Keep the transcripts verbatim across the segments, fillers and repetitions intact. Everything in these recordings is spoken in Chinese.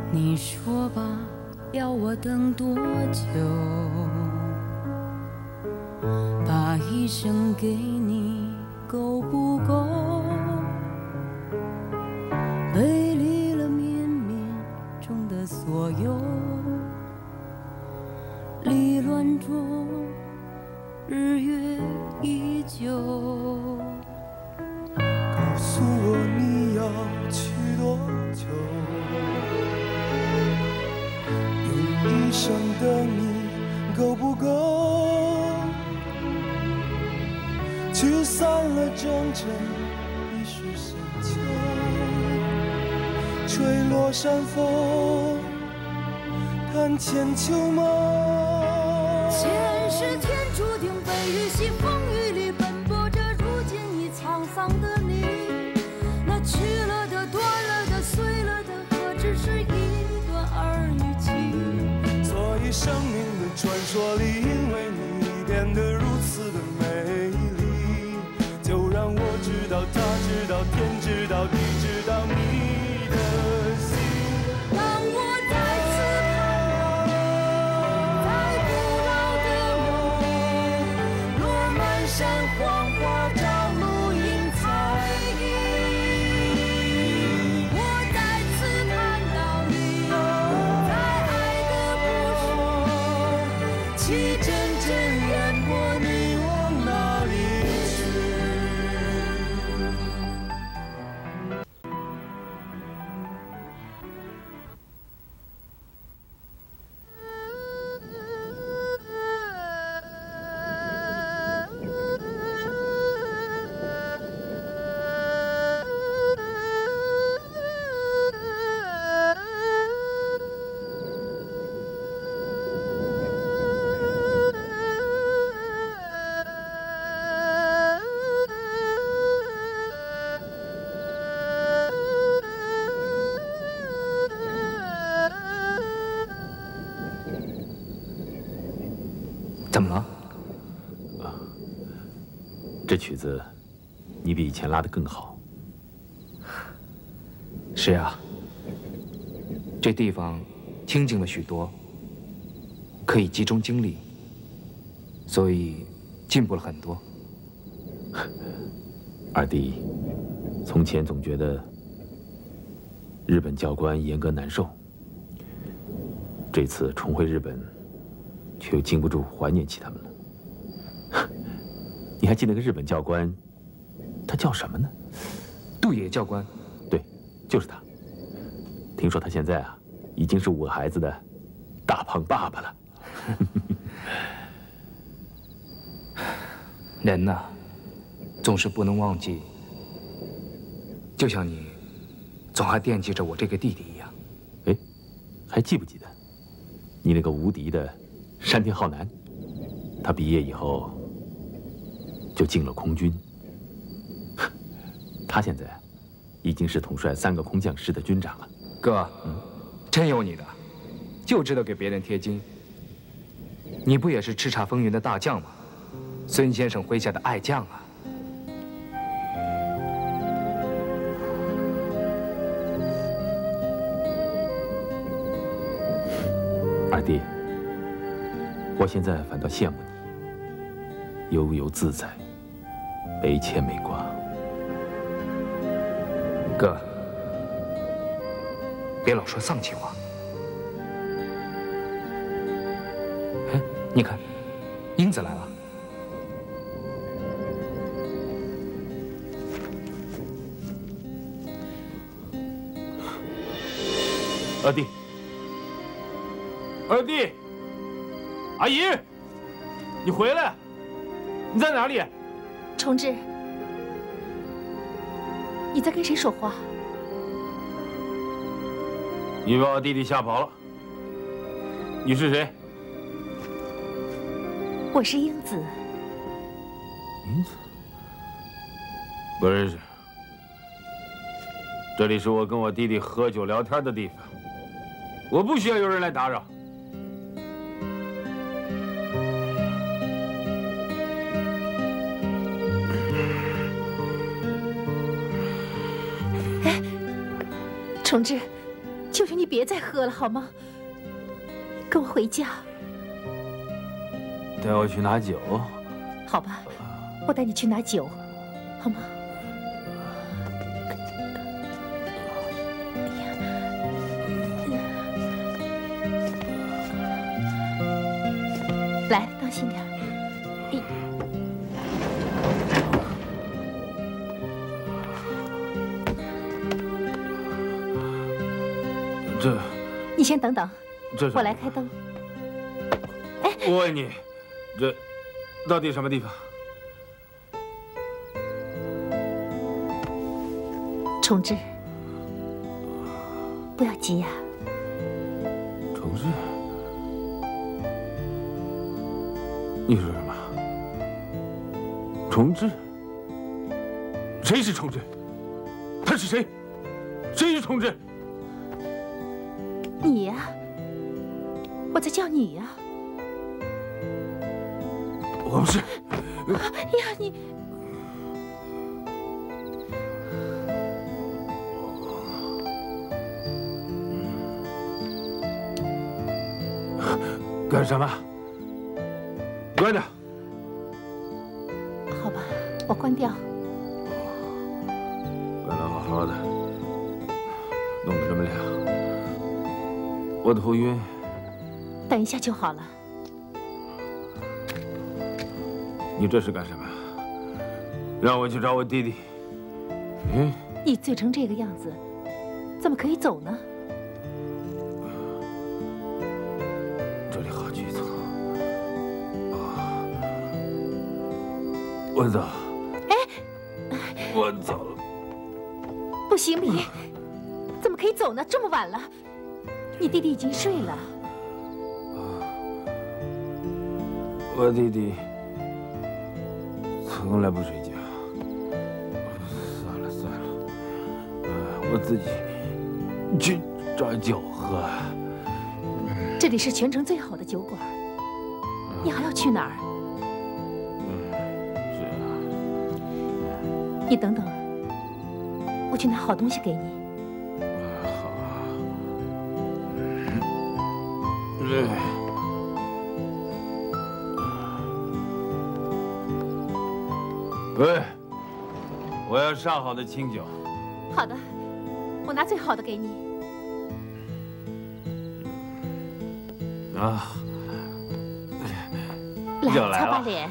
你说吧，要我等多久？把一生给你够不够？背离了绵绵中的所有，离乱中日月依旧。 告诉我你要去多久？用一生的你够不够？驱散了整整一世深秋，吹落山风，看千秋梦。 前世天注定被雨洗，风雨里奔波着，如今已沧桑的你，那去了的、断了的、碎了的，何止是一段儿女情？ 所以生命的传说里，因为你变得如此的美丽，就让我知道，他知道，天知道，地知道你的心。 当我再次看到在古老的梦里，落满山黄花，朝露映彩衣。我再次看到你在爱的不舍，气阵阵烟波，你往哪里去？ 怎么了？ 啊，这曲子你比以前拉得更好。 是啊，这地方清静了许多，可以集中精力，所以进步了很多。 二弟，从前总觉得日本教官严格难受，这次重回日本，却又禁不住怀念起他们了。你还记得个日本教官，他叫什么呢？ 渡野教官。 对，就是他。听说他现在啊，已经是五个孩子的大胖爸爸了。 人呐，总是不能忘记，就像你总还惦记着我这个弟弟一样。 哎，还记不记得你那个无敌的山田浩南？他毕业以后就进了空军，他现在已经是统帅三个空降师的军长了。 哥，嗯，真有你的，就知道给别人贴金。你不也是叱咤风云的大将吗？孙先生麾下的爱将啊！ 二弟，我现在反倒羡慕你，悠游自在，没牵没挂。 哥，别老说丧气话。哎，你看，英子来了。 二弟，二弟，阿姨，你回来！你在哪里？ 重志，你在跟谁说话？ 你把我弟弟吓跑了。你是谁？ 我是英子。 英子？不认识。这里是我跟我弟弟喝酒聊天的地方，我不需要有人来打扰。 哎，重志， 求求你别再喝了好吗？跟我回家。 带我去拿酒。 好吧，我带你去拿酒，好吗？来，当心点。一。 这， 你先等等， 这我来开灯。哎， 我问你，这到底什么地方？ 重志，不要急呀。 重志，你说什么？重志？谁是重志？他是谁？谁是重志？ 你呀，我在叫你呀。 我不是。 哎呀，你干什么？关掉。 好吧，我关掉。 关了好好的，弄得这么亮。 我头晕， 等一下就好了。 你这是干什么？让我去找我弟弟。嗯， 你醉成这个样子，怎么可以走呢？ 这里好局促。啊，我走。 哎， 我走了。 不行，你怎么可以走呢？这么晚了。 你弟弟已经睡了。 我弟弟从来不睡觉。算了算了，呃，我自己去找酒喝。 这里是全城最好的酒馆，你还要去哪儿？ 嗯，是啊。 你等等，我去拿好东西给你。 喂，我要上好的清酒。 好的，我拿最好的给你。 啊， 来， 酒来了。 擦把脸。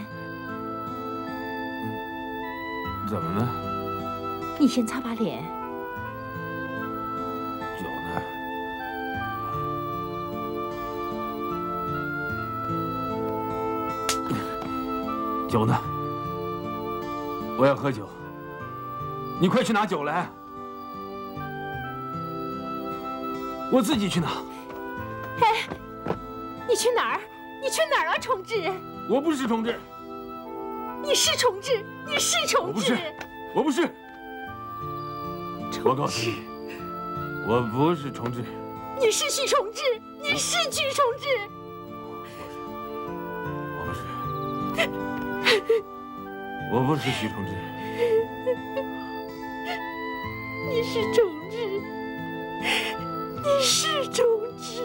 怎么呢？ 你先擦把脸。 酒呢？ 酒呢？我要喝酒，你快去拿酒来。我自己去拿。 哎，你去哪儿？你去哪儿啊，重志？ 我不是重志。 你是重志，你是重志。 我不是，我不是。我告诉你，我不是重志。 你是许重志，你是许重志。 我不是许重志， 你是重志，你是重志。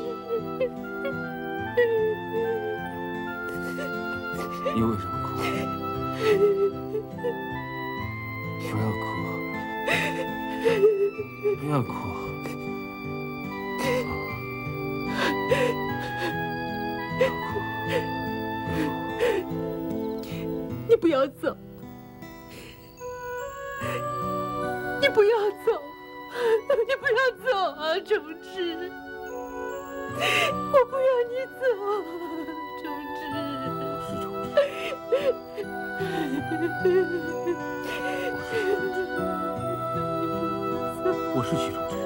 你为什么哭？不要哭，不要哭。不要哭。 你不要走，你不要走，你不要走啊，重志！我不要你走，重志。 我是许重志。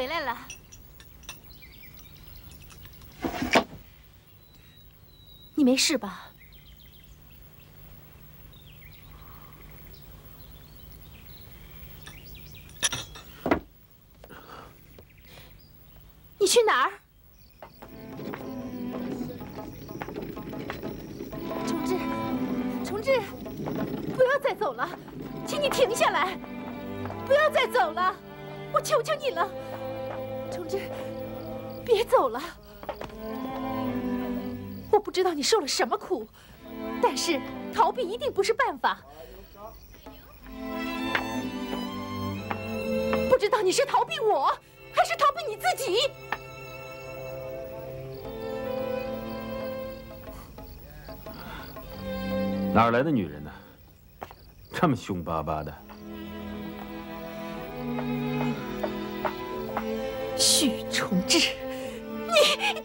回来了。你没事吧？你去哪儿？重志，重志，不要再走了，请你停下来，不要再走了，我求求你了，重志，别走了。我不知道你受了什么苦，但是逃避一定不是办法。不知道你是逃避我，还是逃避你自己？ 哪儿来的女人呢？这么凶巴巴的。 许重志，你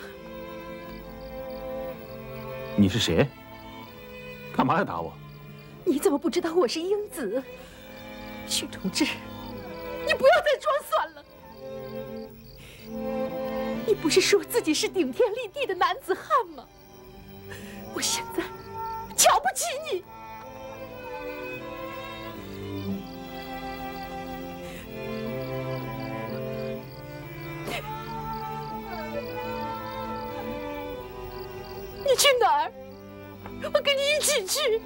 你是谁？干嘛要打我？ 你怎么不知道我是英子？许重志，你不要再装蒜了。你不是说自己是顶天立地的男子汉吗？我现在瞧不起你。你去哪儿？我跟你一起去。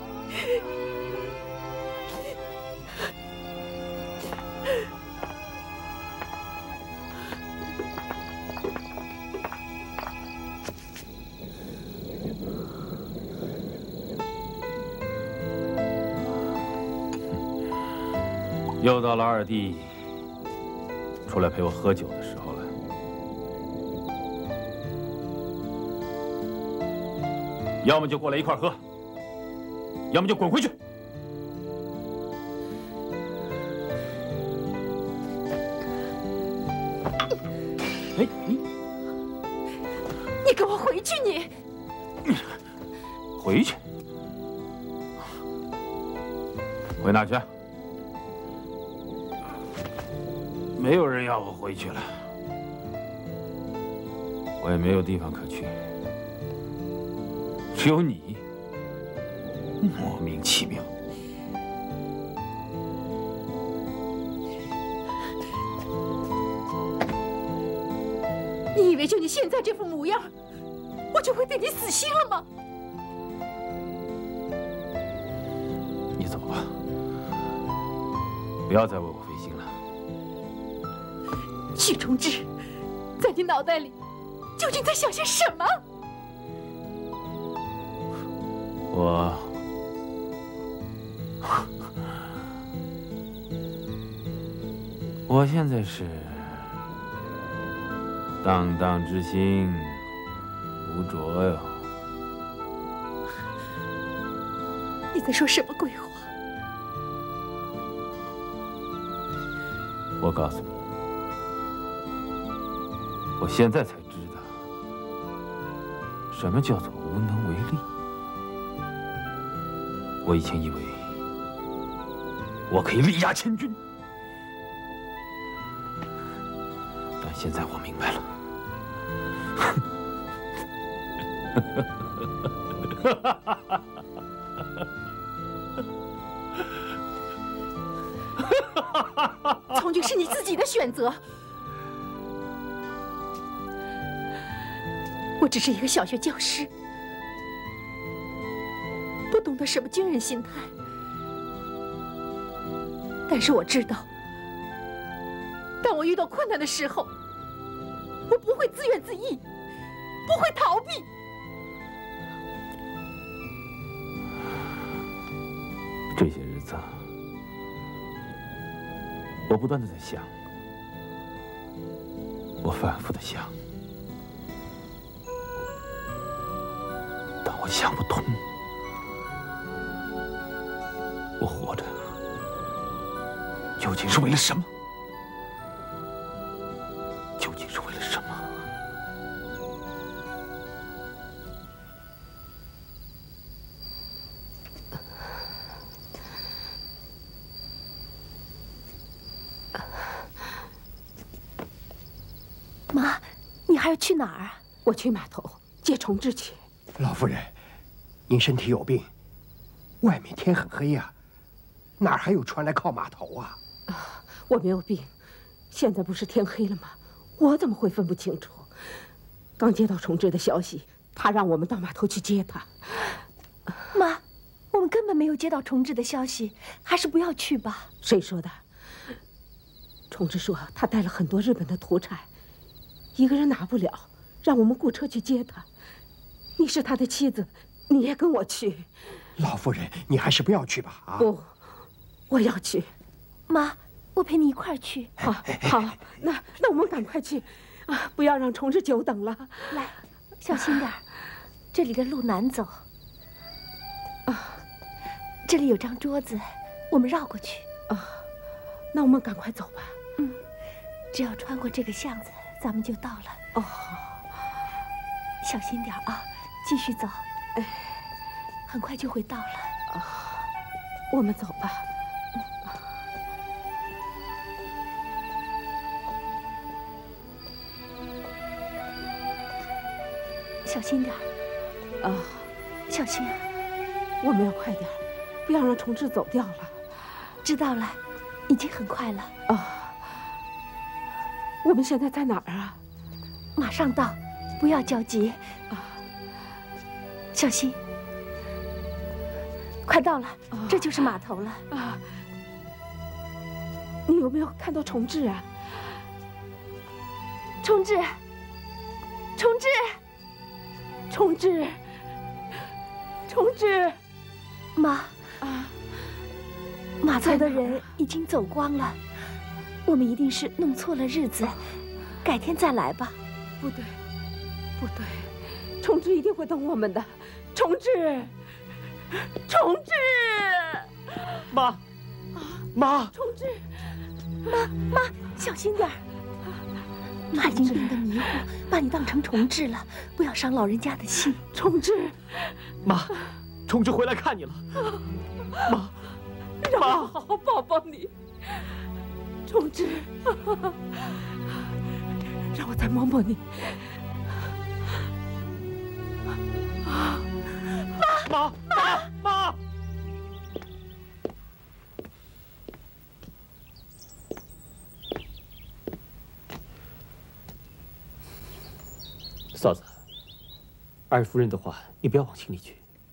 又到了二弟出来陪我喝酒的时候了。要么就过来一块喝，要么就滚回去。哎，你， 你给我回去！你回去？回哪儿去？没有人要我回去了，我也没有地方可去。只有你，莫名其妙。 你以为就你现在这副模样，我就会对你死心了吗？ 你走吧，不要再为我费心了。 许重志，在你脑袋里究竟在想些什么？ 我，我现在是荡荡之心无着哟。 你在说什么鬼话？ 我告诉你，我现在才知道什么叫做无能为力。我以前以为我可以力压千军，但现在我明白了。从军是你自己的选择，我只是一个小学教师。不懂得什么军人心态，但是我知道，当我遇到困难的时候，我不会自怨自艾，不会逃避。 这些日子，我不断的在想，我反复的想，但我想不通。我活着究竟是为了什么？究竟是为了什么？ 还要去哪儿啊？ 我去码头接重治去。 老夫人，您身体有病，外面天很黑呀，哪儿还有船来靠码头啊？ 啊，我没有病，现在不是天黑了吗？我怎么会分不清楚？刚接到重治的消息，他让我们到码头去接他。 妈，我们根本没有接到重治的消息，还是不要去吧。 谁说的？重治说他带了很多日本的土产，一个人拿不了，让我们雇车去接他。你是他的妻子，你也跟我去。 老夫人，你还是不要去吧。啊， 不，我要去。 妈，我陪你一块儿去。 好，好，那那我们赶快去，啊，不要让重治久等了。 来，小心点儿，这里的路难走。啊，这里有张桌子，我们绕过去。 啊，那我们赶快走吧。 嗯，只要穿过这个巷子，咱们就到了。 哦， 小心点啊，继续走。哎，很快就会到了。 啊，我们走吧。 小心点儿。 啊， 小心啊！ 我们要快点，不要让重治走掉了。 知道了，已经很快了。 啊，我们现在在哪儿啊？ 马上到，不要着急。 啊， 小心，快到了，啊，这就是码头了。 啊，你有没有看到重治啊？ 重治，重治， 重治，重治， 妈啊！ 码头的人已经走光了，我们一定是弄错了日子，改天再来吧。 不对，不对，重治一定会等我们的。重治，重治， 妈，妈， 重治， 妈妈，小心点儿。妈已经病得迷糊，把你当成重治了，不要伤老人家的心。 重治， 妈，重治回来看你了。妈， 让我好好抱抱你。重治，让我再摸摸你。 妈，妈，妈。 嫂子，二夫人的话你不要往心里去。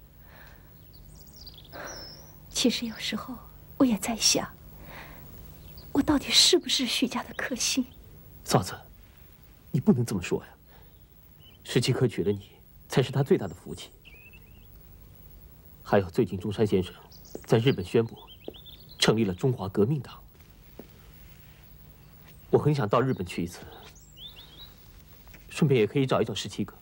其实有时候我也在想，我到底是不是许家的克星？ 嫂子，你不能这么说呀。十七科娶了你，才是他最大的福气。还有最近中山先生在日本宣布成立了中华革命党，我很想到日本去一次。顺便也可以找一找十七哥。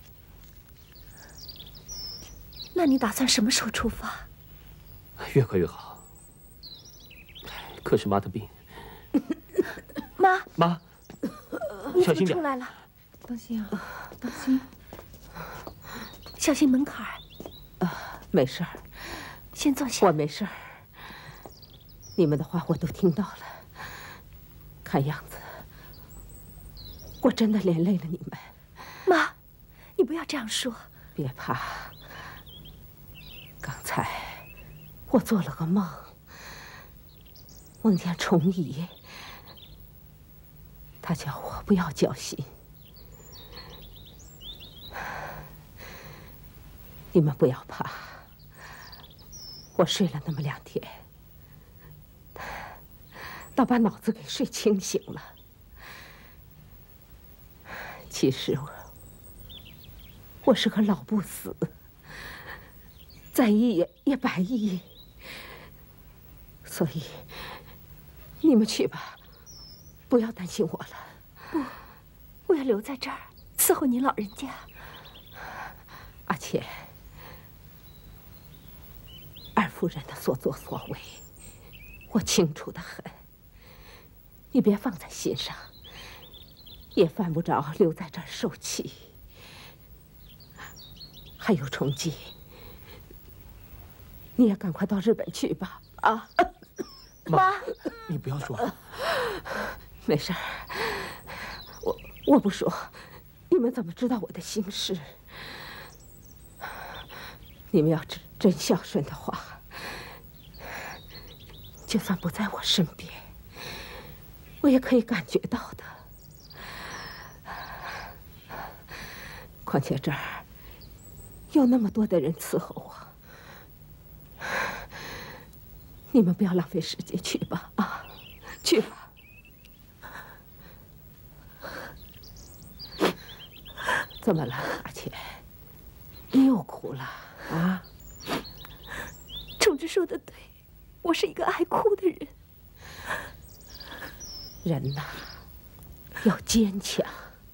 那你打算什么时候出发？ 越快越好。可是妈的病。 妈， 妈， 你怎么小心点。 出来了？ 当心啊，当心， 小心门槛儿。 啊，没事儿， 先坐下。 我没事儿。你们的话我都听到了，看样子。我真的连累了你们， 妈，你不要这样说。 别怕，刚才我做了个梦，梦见崇仪，他叫我不要交心。你们不要怕，我睡了那么两天，倒把脑子给睡清醒了。其实我我是个老不死，在意也也白意，所以你们去吧，不要担心我了。 不，我要留在这儿伺候您老人家。 阿倩，二夫人的所作所为，我清楚得很，你别放在心上。也犯不着留在这儿受气。还有重吉，你也赶快到日本去吧！啊， 妈，你不要说。 没事儿，我我不说， 你们怎么知道我的心事？你们要真真孝顺的话，就算不在我身边，我也可以感觉到的。况且这儿有那么多的人伺候我，你们不要浪费时间，去吧，啊，去吧。怎么了，阿钱？你又哭了啊？ 崇之说的对，我是一个爱哭的人。 人呐，要坚强，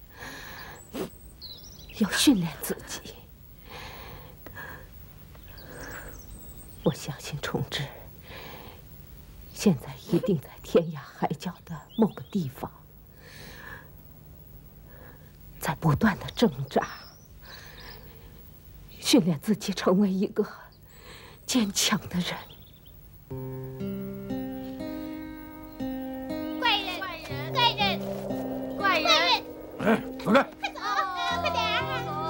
要训练自己。我相信崇之现在一定在天涯海角的某个地方，在不断的挣扎，训练自己成为一个坚强的人。 怪人，怪人，怪人，怪人！ 哎，走开！ 快走，快点儿！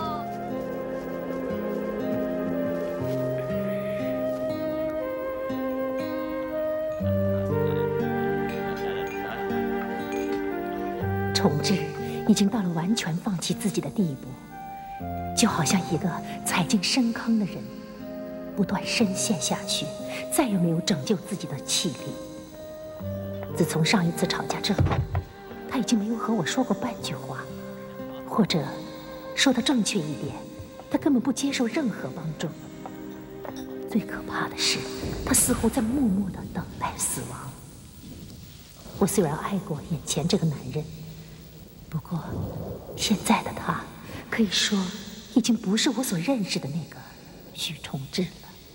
崇之已经到了完全放弃自己的地步，就好像一个踩进深坑的人，不断深陷下去，再也没有拯救自己的气力。自从上一次吵架之后，他已经没有和我说过半句话，或者说的正确一点，他根本不接受任何帮助。最可怕的是，他似乎在默默地等待死亡。我虽然爱过眼前这个男人，不过现在的他，可以说已经不是我所认识的那个许崇之了。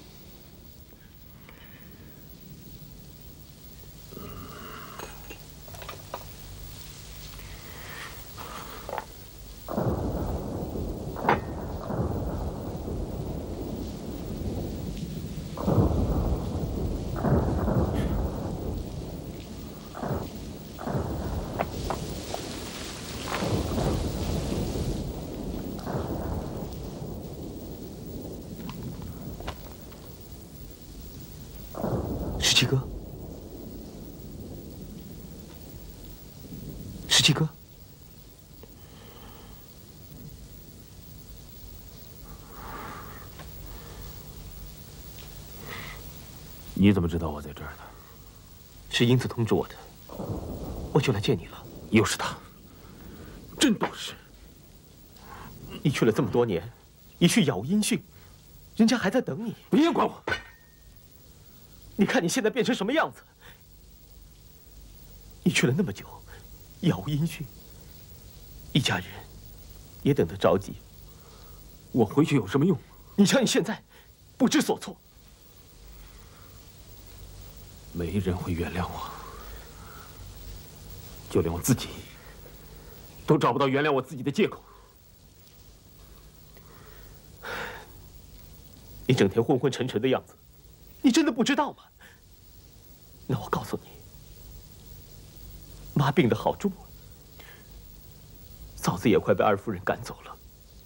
十七哥，十七哥， 你怎么知道我在这儿的？ 是英子通知我的，我就来见你了。 又是他，真懂事。 你去了这么多年，一去杳无音讯，人家还在等你。 别管我！ 你看你现在变成什么样子？你去了那么久，杳无音讯，一家人也等得着急。 我回去有什么用？ 你瞧你现在，不知所措。 没人会原谅我，就连我自己都找不到原谅我自己的借口。 你整天昏昏沉沉的样子，你真的不知道吗？那我告诉你，妈病得好重，嫂子也快被二夫人赶走了。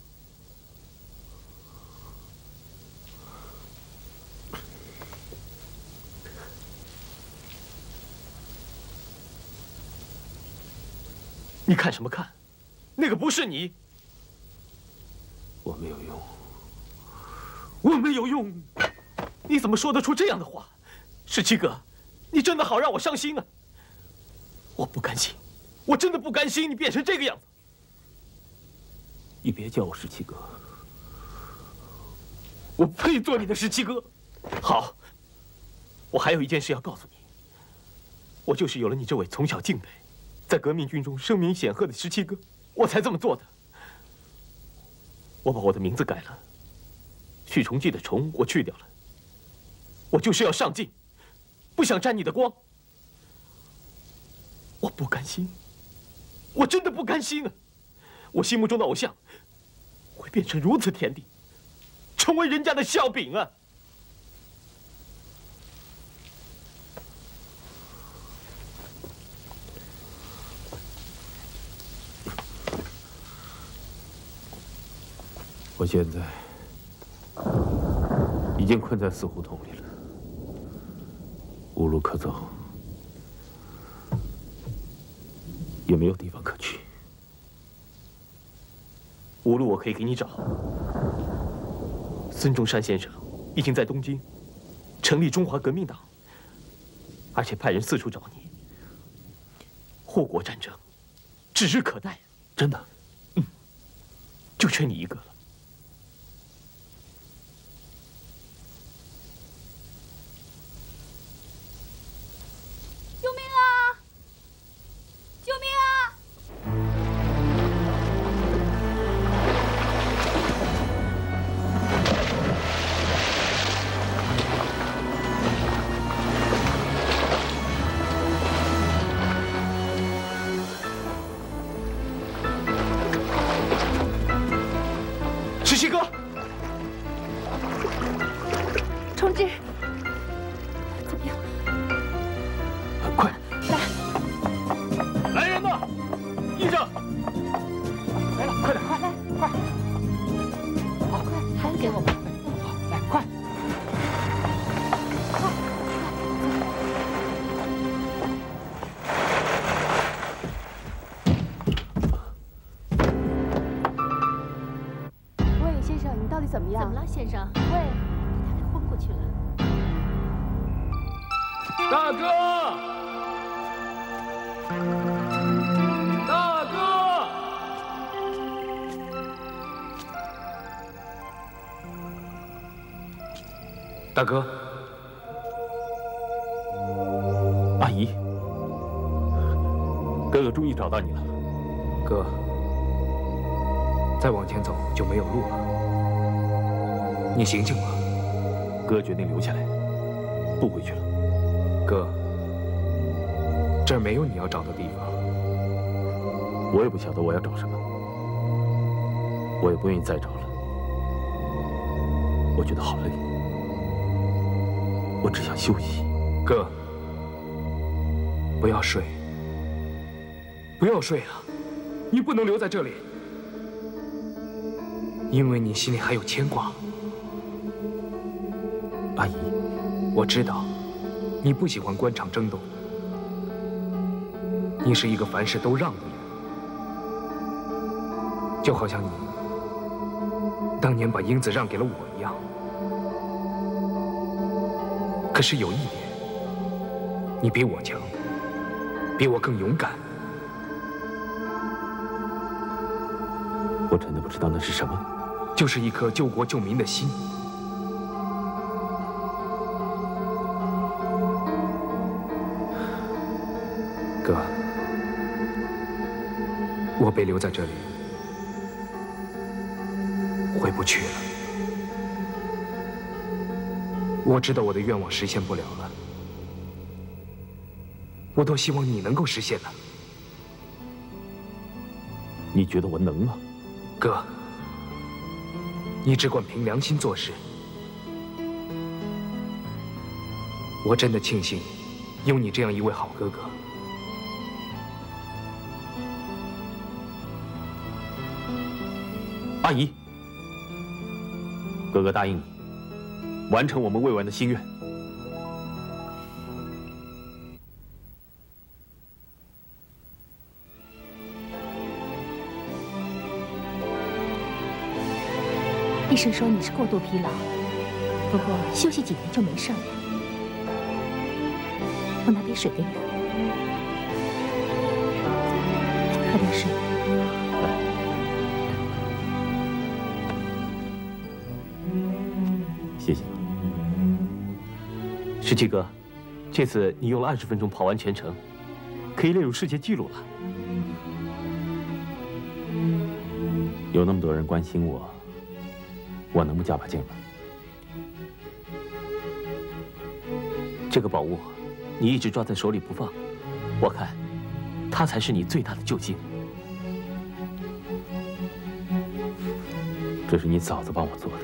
你看什么看？那个不是你。 我没有用，我没有用。 你怎么说得出这样的话？十七哥，你真的好让我伤心啊！我不甘心，我真的不甘心你变成这个样子。 你别叫我十七哥， 我配做你的十七哥。好，我还有一件事要告诉你，我就是有了你这位从小敬佩，在革命军中声名显赫的十七哥，我才这么做的。我把我的名字改了，许崇济的崇我去掉了，我就是要上进，不想沾你的光。我不甘心，我真的不甘心啊！我心目中的偶像会变成如此田地，成为人家的笑柄啊！ 我现在已经困在死胡同里了，无路可走，也没有地方可去。 无路我可以给你找。孙中山先生已经在东京成立中华革命党，而且派人四处找你。祸国战争指日可待。 真的？ 嗯，就缺你一个了。 大哥，大哥， 大哥， 阿姨，哥哥终于找到你了。 哥，再往前走就没有路了。你醒醒吧。 哥决定留下来，不回去了。 哥，这儿没有你要找的地方。 我也不晓得我要找什么，我也不愿意再找了。我觉得好累，我只想休息。 哥，不要睡，不要睡啊！你不能留在这里，因为你心里还有牵挂。 阿姨， 我知道。 你不喜欢官场争斗，你是一个凡事都让的人，就好像你当年把英子让给了我一样。可是有一点，你比我强，比我更勇敢。 我真的不知道那是什么， 就是一颗救国救民的心。 哥，我被留在这里，回不去了。我知道我的愿望实现不了了，我多希望你能够实现呢。 你觉得我能吗？ 哥，你只管凭良心做事。我真的庆幸有你这样一位好哥哥。 阿姨，哥哥答应你，完成我们未完的心愿。 医生说你是过度疲劳，不过休息几天就没事了。我拿杯水给你喝，喝点水。 谢谢你， 十七哥，这次你用了二十分钟跑完全程，可以列入世界纪录了。 有那么多人关心我，我能不加把劲吗？ 这个宝物，你一直抓在手里不放，我看，它才是你最大的救星。 这是你嫂子帮我做的。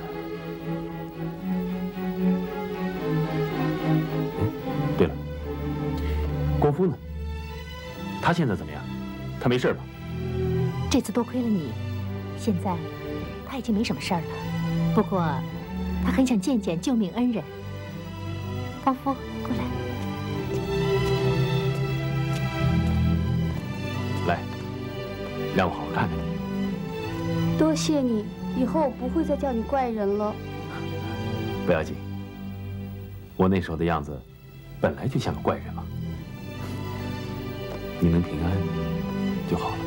对了，国夫呢？他现在怎么样？他没事吧？ 这次多亏了你，现在他他已经没什么事儿了，不过他很想见见救命恩人。光夫，过来。 来，让我好好看看你。 多谢你，以后我不会再叫你怪人了。 不要紧，我那时候的样子，本来就像个怪人嘛。你能平安就好了。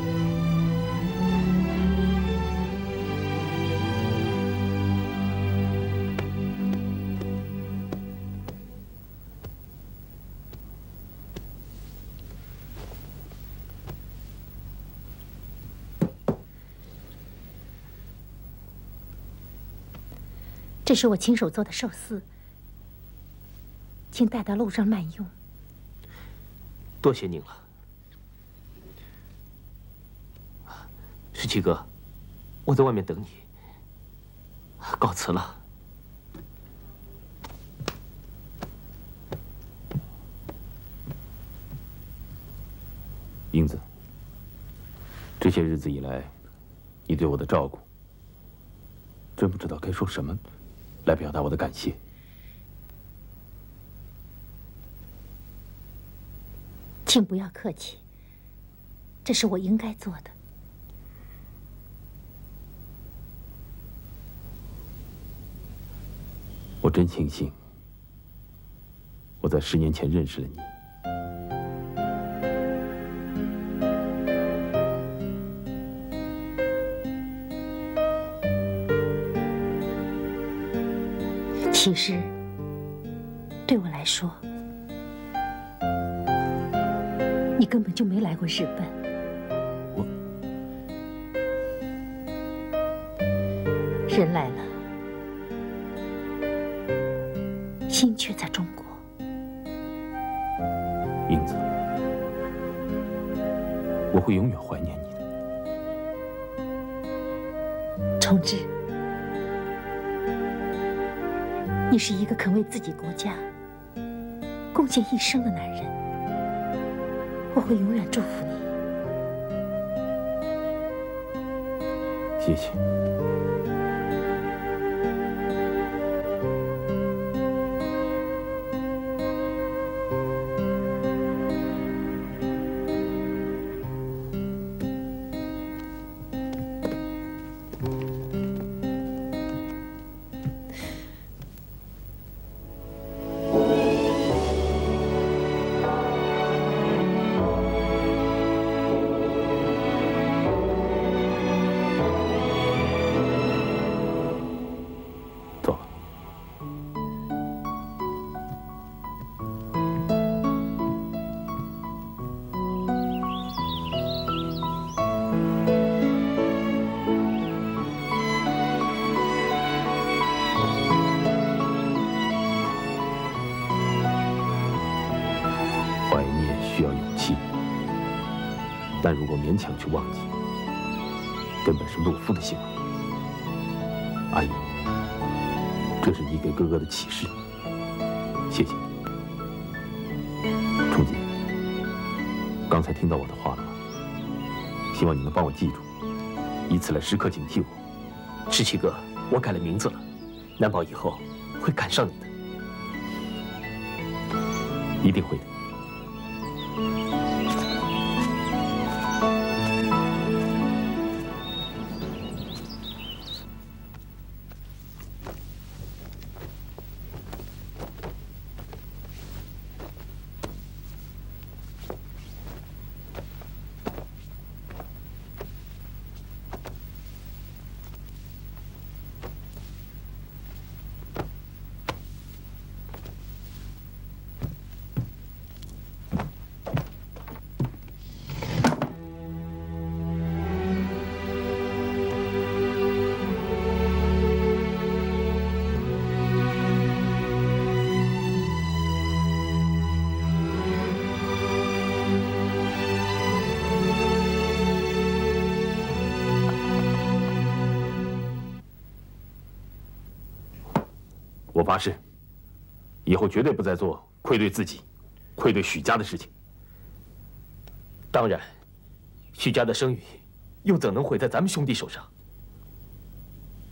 这是我亲手做的寿司，请带到路上慢用。 多谢您了。十七哥，我在外面等你，告辞了。 英子，这些日子以来，你对我的照顾，真不知道该说什么来表达我的感谢。 请不要客气，这是我应该做的。 我真庆幸，我在十年前认识了你。 其实，对我来说，你根本就没来过日本。 我人来了，心却在中国。 英子，我会永远怀念你的。 重志，你是一个肯为自己国家贡献一生的男人，我会永远祝福你。 谢谢。但如果勉强去忘记，根本是懦夫的行为。阿姨，这是你给哥哥的启示，谢谢你。冲姐，刚才听到我的话了吗？希望你能帮我记住，以此来时刻警惕我。 十七哥，我改了名字了，难保以后会赶上你的。 一定会的。我发誓，以后绝对不再做愧对自己、愧对许家的事情。 当然，许家的声誉又怎能毁在咱们兄弟手上？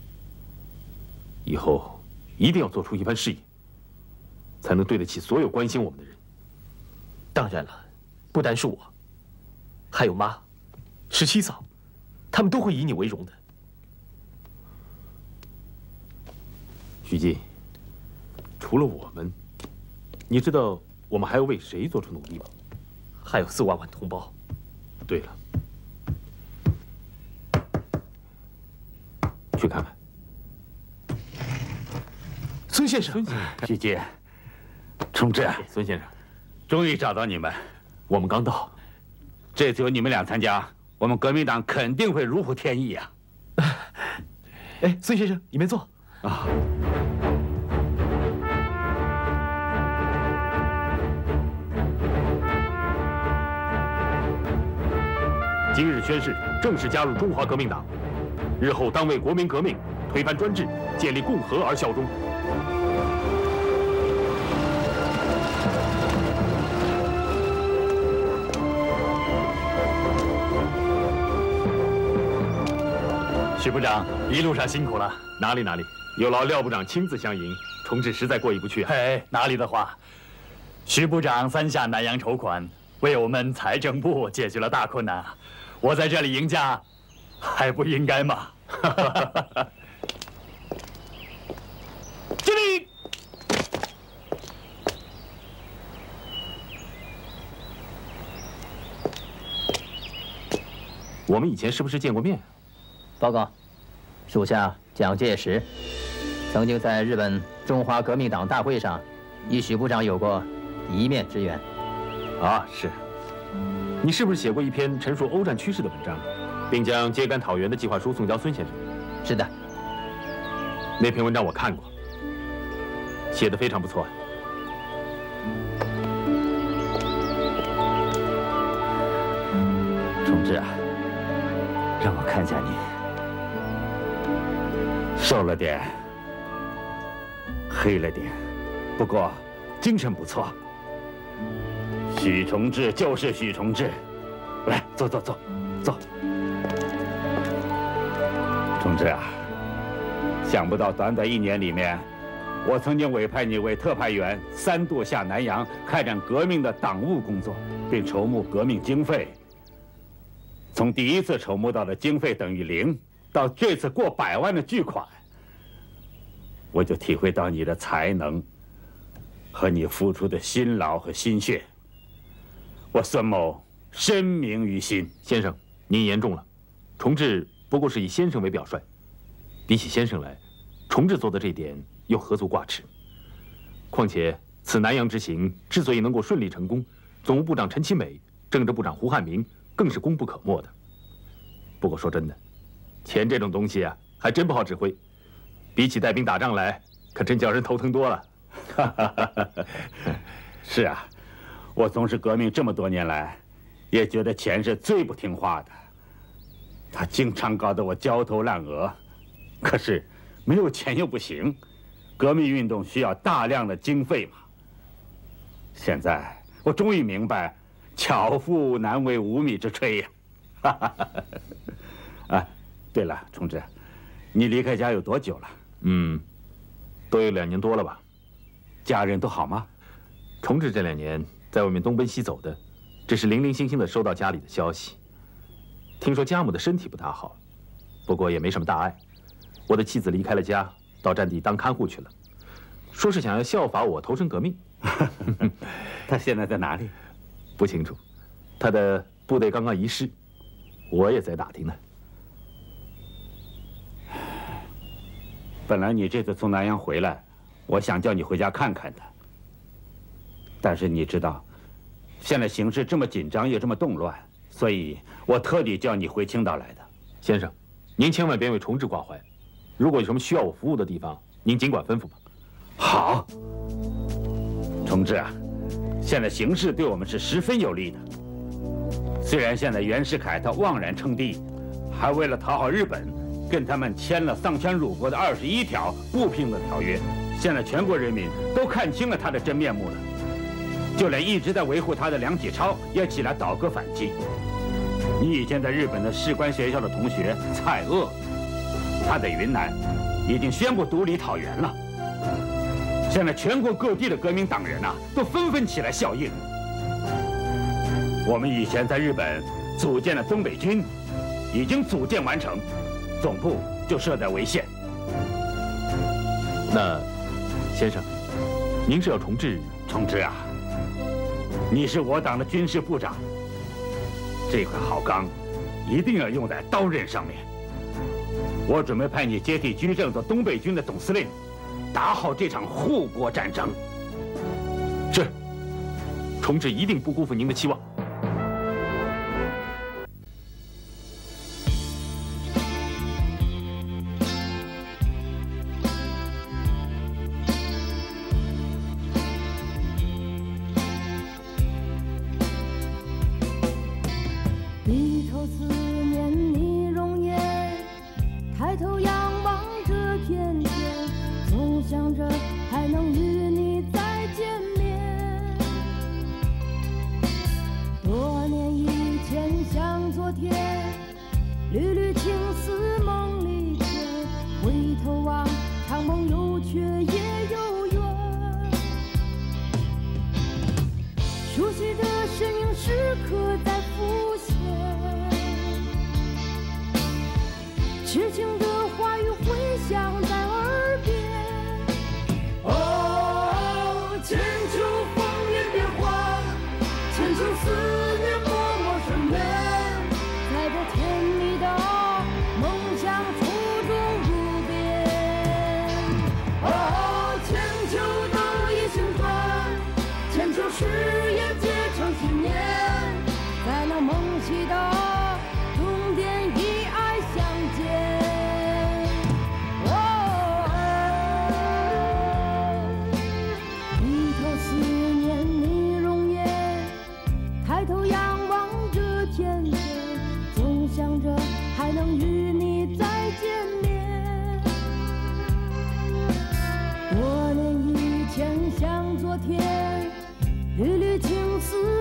以后一定要做出一番事业，才能对得起所有关心我们的人。 当然了，不单是我，还有妈、十七嫂，他们都会以你为荣的。 徐记，除了我们，你知道我们还要为谁做出努力吗？ 还有四万万同胞。 对了，去看看。 孙先生， 孙先生， 徐记，崇志， 孙先生， 终于找到你们。 我们刚到， 这次有你们俩参加，我们革命党肯定会如虎添翼啊！ 哎，孙先生，你们坐啊。 今日宣誓，正式加入中华革命党，日后当为国民革命、推翻专制、建立共和而效忠。 许部长一路上辛苦了。 哪里哪里，有劳廖部长亲自相迎，崇志实在过意不去啊。 哎，哪里的话，徐部长三下南洋筹款，为我们财政部解决了大困难啊！我在这里赢家，还不应该吗？敬礼！ 我们以前是不是见过面？ 报告，属下蒋介石，曾经在日本中华革命党大会上，与许部长有过一面之缘。 啊，是。你是不是写过一篇陈述欧战趋势的文章，并将揭竿讨袁的计划书送交孙先生？ 是的。 那篇文章我看过，写得非常不错。 崇志啊，让我看下你，瘦了点，黑了点，不过精神不错。许崇志就是许崇志，来，坐坐坐，坐。崇志啊，想不到短短一年里面，我曾经委派你为特派员，三度下南洋开展革命的党务工作，并筹募革命经费。从第一次筹募到的经费等于零，到这次过百万的巨款，我就体会到你的才能和你付出的辛劳和心血。我孙某深明于心。 先生，您言重了。崇志不过是以先生为表率，比起先生来，崇志做的这点又何足挂齿？况且此南洋之行之所以能够顺利成功，总务部长陈其美、政治部长胡汉民更是功不可没的。不过说真的，钱这种东西啊，还真不好指挥，比起带兵打仗来，可真叫人头疼多了。 是啊，我从事革命这么多年来，也觉得钱是最不听话的。他经常搞得我焦头烂额，可是没有钱又不行，革命运动需要大量的经费嘛。现在我终于明白，巧妇难为无米之炊呀。啊，对了，崇志，你离开家有多久了？ 嗯，都有两年多了吧。 家人都好吗？ 崇志这两年在外面东奔西走的，只是零零星星的收到家里的消息。听说家母的身体不大好，不过也没什么大碍。我的妻子离开了家，到战地当看护去了，说是想要效法我投身革命。 他现在在哪里？ 不清楚，他的部队刚刚遗失，我也在打听呢。 本来你这次从南洋回来，我想叫你回家看看的。但是你知道，现在形势这么紧张，也这么动乱，所以我特地叫你回青岛来的。 先生，您千万别为崇志挂怀，如果有什么需要我服务的地方，您尽管吩咐吧。 好，崇志啊，现在形势对我们是十分有利的。虽然现在袁世凯他妄然称帝，还为了讨好日本，跟他们签了丧权辱国的二十一条不平等条约，现在全国人民都看清了他的真面目了。就连一直在维护他的梁启超也起来倒戈反击。你以前在日本的士官学校的同学蔡锷，他在云南已经宣布独立讨袁了。现在全国各地的革命党人呐，都纷纷起来效应。我们以前在日本组建的东北军，已经组建完成，总部就设在潍县。 那，先生，您是要重置？ 重置啊！你是我党的军事部长，这块好钢一定要用在刀刃上面。我准备派你接替居正做东北军的总司令，打好这场护国战争。 是，重置一定不辜负您的期望。 低头思念你容颜，抬头仰望这片天，总想着还能与你再见面。多年以前像昨天，缕缕情丝梦里牵，回头望长梦有却也有缘。熟悉的身影时刻在浮现，痴情的话语回响在耳边。哦，千秋风云变幻，千秋思念默默深远，在这甜蜜的梦想初中入编。哦，千秋灯已星转，千秋誓言结成信念，在那梦溪的终点以爱相见。哦，低头思念你容颜，抬头仰望这天边，总想着还能与你再见面。多年以前像昨天，缕缕情丝